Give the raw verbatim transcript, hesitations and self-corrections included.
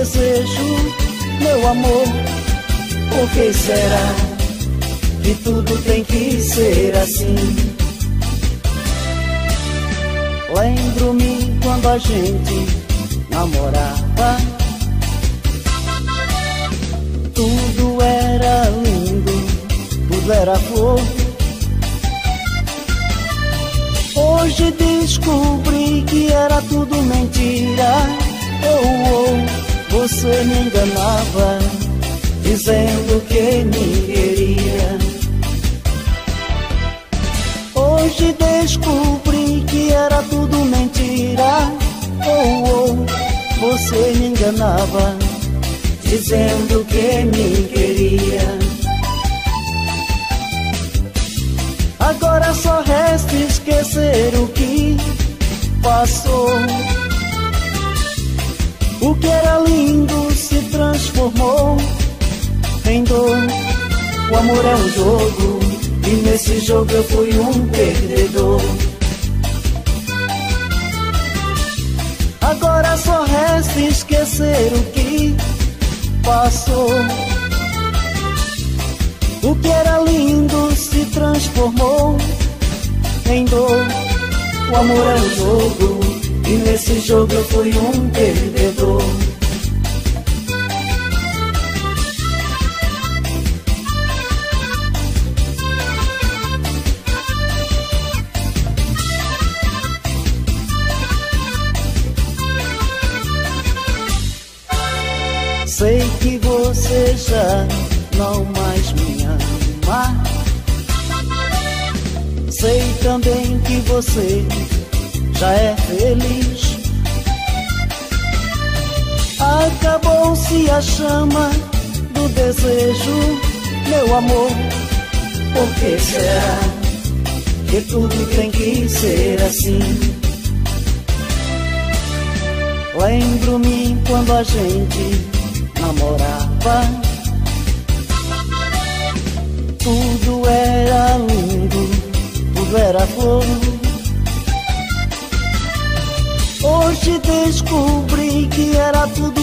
desejo, meu amor. Por que será que tudo tem que ser assim? Lembro-me quando a gente namorava, tudo era lindo, tudo era flor. Hoje descobri que era tudo mentira. Oh, oh, você me enganava, dizendo que me queria. Hoje descobri que era tudo mentira. Oh, oh, você me enganava, dizendo que me queria. Agora só resta esquecer o que passou. O que era lindo se transformou em dor. O amor é um jogo, e nesse jogo eu fui um perdedor. Agora só resta esquecer o que passou. O que era lindo se transformou em dor. O amor é um jogo, e nesse jogo eu fui um perdedor. Sei que você já não mais me ama. Sei também que você já é feliz. Acabou-se a chama do desejo, meu amor. Por que será que tudo tem que ser assim? Lembro-me quando a gente namorava, tudo era lindo, tudo era flor. Hoje descobri que era tudo